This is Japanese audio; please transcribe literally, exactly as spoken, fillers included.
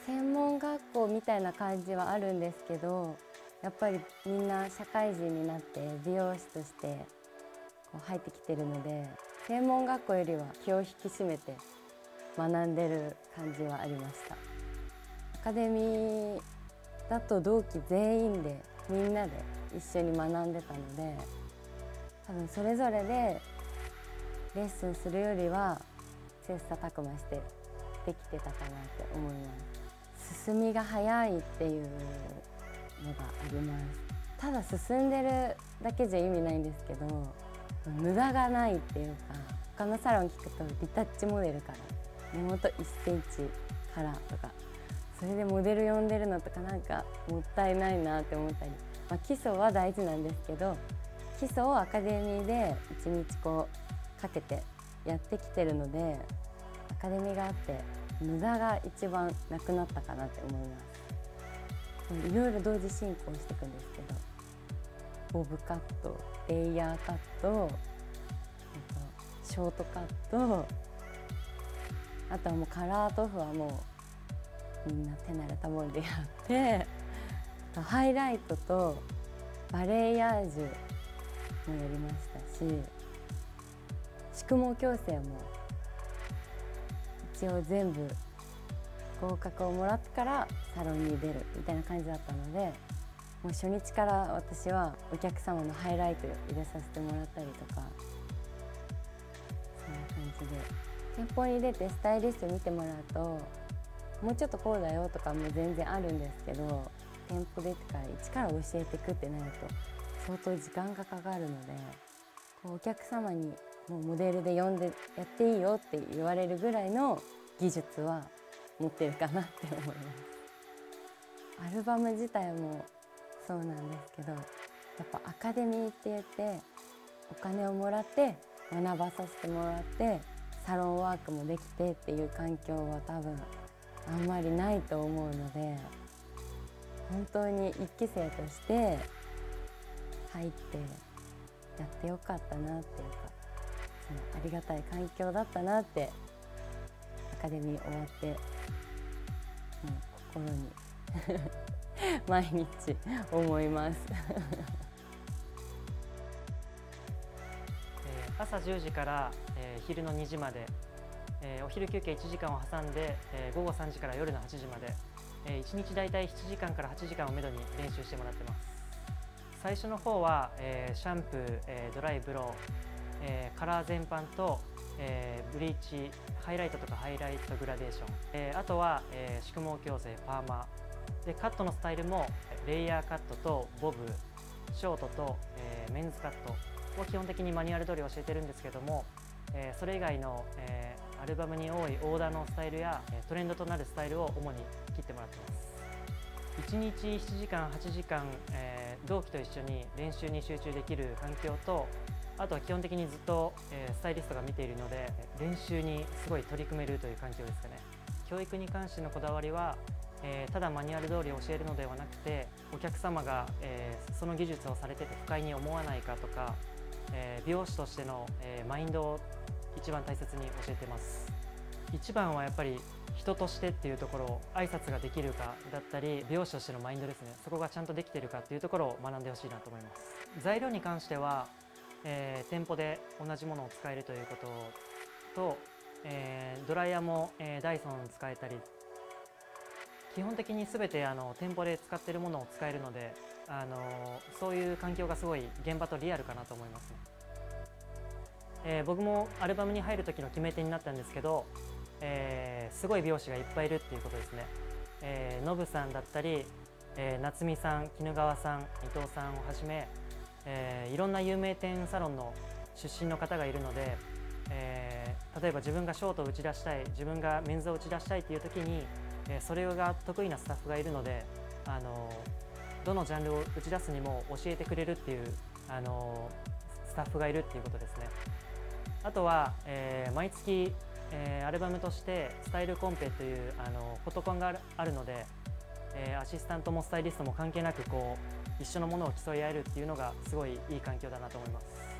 専門学校みたいな感じはあるんですけど、やっぱりみんな社会人になって美容師としてこう入ってきてるので、専門学校よりは気を引き締めて学んでる感じはありました。アカデミーだと同期全員でみんなで一緒に学んでたので、多分それぞれでレッスンするよりは切磋琢磨してできてたかなって思います。進みが早いっていうのがあります。ただ進んでるだけじゃ意味ないんですけど、無駄がないっていうか、他のサロン聞くとリタッチモデルから根元いっセンチからとか、それでモデル呼んでるのとかなんかもったいないなって思ったり、まあ、基礎は大事なんですけど、基礎をアカデミーでいちにちこうかけてやってきてるので、アカデミーがあって無駄が一番なくなったかなって思います。いろいろ同時進行していくんですけど、ボブカット、レイヤーカット、ショートカット、あとはもうカラー塗布はもうみんな手慣れたもんでやって、ハイライトとバレエヤージュもやりましたし、宿毛矯正も一応全部合格をもらってからサロンに出るみたいな感じだったので、もう初日から私はお客様のハイライトを入れさせてもらったりとか、そんな感じで店舗に出てスタイリスト見てもらうと、もうちょっとこうだよとかも全然あるんですけど、店舗出てから一から教えていくってなると相当時間がかかるので、こうお客様にもうモデルで呼んでやっていいよって言われるぐらいの技術は持ってるかなって思います。アルバム自体もそうなんですけど、やっぱアカデミーって言ってお金をもらって学ばさせてもらってサロンワークもできてっていう環境は多分あんまりないと思うので、本当に一期生として入ってやってよかったなっていうか、そのありがたい環境だったなってアカデミー終わってもう心に毎日思います朝じゅうじから、えー、昼のにじまで、えー、お昼休憩いちじかんを挟んで、えー、午後さんじから夜のはちじまで、えー、いちにちだいたいしちじかんからはちじかんをめどに練習してもらってます。最初の方は、えー、シャンプー、えー、ドライブロー、えー、カラー全般と、えー、ブリーチ、ハイライトとかハイライトグラデーション、えー、あとは、えー、宿毛矯正、パーマで、カットのスタイルもレイヤーカットとボブ、ショートと、えー、メンズカットを基本的にマニュアル通り教えてるんですけども、えー、それ以外の、えー、アルバムに多いオーダーのスタイルやトレンドとなるスタイルを主に切ってもらってます。いちにちしちじかん、はちじかん、えー、同期と一緒に練習に集中できる環境と、あとは基本的にずっと、えー、スタイリストが見ているので練習にすごい取り組めるという環境ですかね。教育に関してのこだわりは、えー、ただマニュアル通り教えるのではなくて、お客様が、えー、その技術をされてて不快に思わないかとか、えー、美容師としての、えー、マインドを一番大切に教えてます。一番はやっぱり人としてっていうところ、挨拶ができるかだったり、美容師としてのマインドですね、そこがちゃんとできているかっていうところを学んでほしいなと思います。材料に関しては、えー、店舗で同じものを使えるということと、えー、ドライヤーも、えー、ダイソン使えたり、基本的に全てあの店舗で使っているものを使えるので、あのそういう環境がすごい現場とリアルかなと思いますね。えー、僕もアルバムに入る時の決め手になったんですけど、えー、すごい美容師がいっぱいいるっていうことですね。えー、ノブさんだったり、えー、夏美さん、絹川さん、伊藤さんをはじめ、えー、いろんな有名店サロンの出身の方がいるので、えー、例えば自分がショートを打ち出したい、自分がメンズを打ち出したいっていう時に、えー、それが得意なスタッフがいるので、あのどのジャンルを打ち出すにも教えてくれるっていう、あのスタッフがいるっていうことですね。あとは、えー、毎月、えー、アルバムとしてスタイルコンペというあのフォトコンがあるので、えー、アシスタントもスタイリストも関係なくこう一緒のものを競い合えるっていうのがすごいいい環境だなと思います。